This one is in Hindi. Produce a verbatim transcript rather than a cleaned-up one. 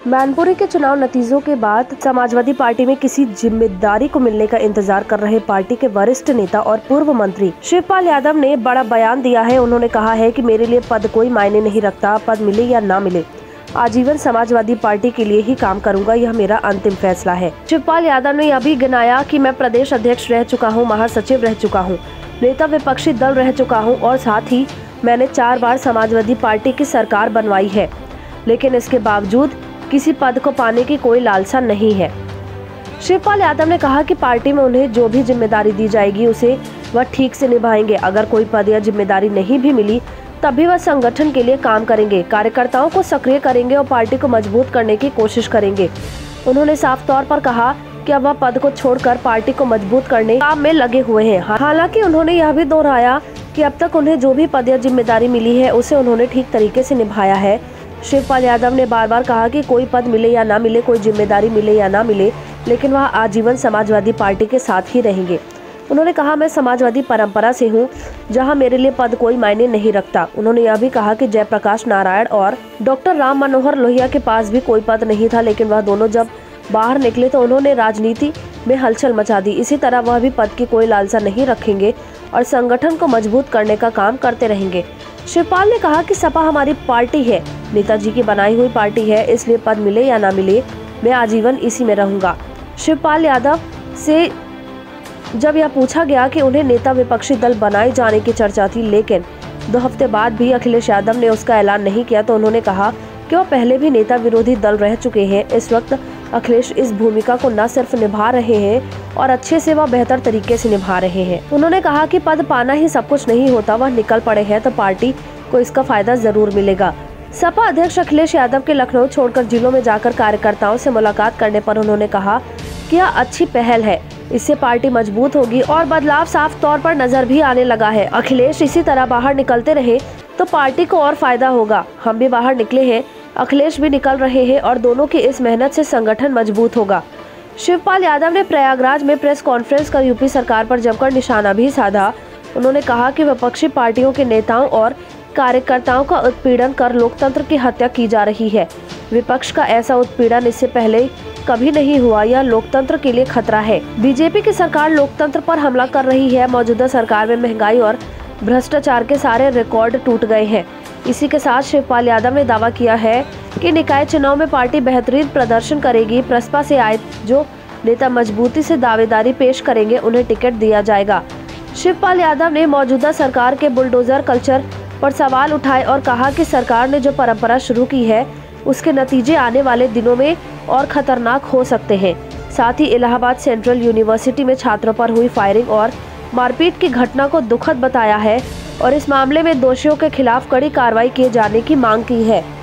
मैनपुरी के चुनाव नतीजों के बाद समाजवादी पार्टी में किसी जिम्मेदारी को मिलने का इंतजार कर रहे पार्टी के वरिष्ठ नेता और पूर्व मंत्री शिवपाल यादव ने बड़ा बयान दिया है। उन्होंने कहा है कि मेरे लिए पद कोई मायने नहीं रखता, पद मिले या ना मिले, आजीवन समाजवादी पार्टी के लिए ही काम करूंगा, यह मेरा अंतिम फैसला है। शिवपाल यादव ने यह भी गिनाया कि मैं प्रदेश अध्यक्ष रह चुका हूँ, महासचिव रह चुका हूँ, नेता विपक्षी दल रह चुका हूँ और साथ ही मैंने चार बार समाजवादी पार्टी की सरकार बनवाई है, लेकिन इसके बावजूद किसी पद को पाने की कोई लालसा नहीं है। शिवपाल यादव ने कहा कि पार्टी में उन्हें जो भी जिम्मेदारी दी जाएगी उसे वह ठीक से निभाएंगे। अगर कोई पद या जिम्मेदारी नहीं भी मिली तब भी वह संगठन के लिए काम करेंगे, कार्यकर्ताओं को सक्रिय करेंगे और पार्टी को मजबूत करने की कोशिश करेंगे। उन्होंने साफ तौर पर कहा कि अब वह पद को छोड़कर पार्टी को मजबूत करने काम में लगे हुए हैं। हालांकि उन्होंने यह भी दोहराया कि अब तक उन्हें जो भी पद या जिम्मेदारी मिली है उसे उन्होंने ठीक तरीके से निभाया है। शिवपाल यादव ने बार बार कहा कि कोई पद मिले या ना मिले, कोई जिम्मेदारी मिले या ना मिले, लेकिन वह आजीवन समाजवादी पार्टी के साथ ही रहेंगे। उन्होंने कहा, मैं समाजवादी परंपरा से हूं, जहां मेरे लिए पद कोई मायने नहीं रखता। उन्होंने यह भी कहा कि जयप्रकाश नारायण और डॉक्टर राम मनोहर लोहिया के पास भी कोई पद नहीं था, लेकिन वह दोनों जब बाहर निकले तो उन्होंने राजनीति में हलचल मचा दी। इसी तरह वह भी पद की कोई लालसा नहीं रखेंगे और संगठन को मजबूत करने का काम करते रहेंगे। शिवपाल ने कहा कि सपा हमारी पार्टी है, नेताजी की बनाई हुई पार्टी है, इसलिए पद मिले या ना मिले मैं आजीवन इसी में रहूंगा। शिवपाल यादव से जब यह पूछा गया कि उन्हें नेता विपक्षी दल बनाए जाने की चर्चा थी, लेकिन दो हफ्ते बाद भी अखिलेश यादव ने उसका ऐलान नहीं किया, तो उन्होंने कहा कि वह पहले भी नेता विरोधी दल रह चुके हैं। इस वक्त अखिलेश इस भूमिका को न सिर्फ निभा रहे हैं और अच्छे से वह बेहतर तरीके से निभा रहे हैं। उन्होंने कहा कि पद पाना ही सब कुछ नहीं होता, वह निकल पड़े हैं तो पार्टी को इसका फायदा जरूर मिलेगा। सपा अध्यक्ष अखिलेश यादव के लखनऊ छोड़कर जिलों में जाकर कार्यकर्ताओं से मुलाकात करने पर उन्होंने कहा कि यह अच्छी पहल है, इससे पार्टी मजबूत होगी और बदलाव साफ तौर पर नजर भी आने लगा है। अखिलेश इसी तरह बाहर निकलते रहे तो पार्टी को और फायदा होगा। हम भी बाहर निकले हैं, अखिलेश भी निकल रहे हैं और दोनों की इस मेहनत से संगठन मजबूत होगा। शिवपाल यादव ने प्रयागराज में प्रेस कॉन्फ्रेंस कर यूपी सरकार पर जमकर निशाना भी साधा। उन्होंने कहा कि विपक्षी पार्टियों के नेताओं और कार्यकर्ताओं का उत्पीड़न कर लोकतंत्र की हत्या की जा रही है। विपक्ष का ऐसा उत्पीड़न इससे पहले कभी नहीं हुआ, यह लोकतंत्र के लिए खतरा है। बीजेपी की सरकार लोकतंत्र पर हमला कर रही है। मौजूदा सरकार में महंगाई और भ्रष्टाचार के सारे रिकॉर्ड टूट गए हैं। इसी के साथ शिवपाल यादव ने दावा किया है कि निकाय चुनाव में पार्टी बेहतरीन प्रदर्शन करेगी। प्रसपा से आए जो नेता मजबूती से दावेदारी पेश करेंगे उन्हें टिकट दिया जाएगा। शिवपाल यादव ने मौजूदा सरकार के बुलडोजर कल्चर पर सवाल उठाए और कहा कि सरकार ने जो परंपरा शुरू की है उसके नतीजे आने वाले दिनों में और खतरनाक हो सकते हैं। साथ ही इलाहाबाद सेंट्रल यूनिवर्सिटी में छात्रों पर हुई फायरिंग और मारपीट की घटना को दुखद बताया है और इस मामले में दोषियों के खिलाफ कड़ी कार्रवाई किए जाने की मांग की है।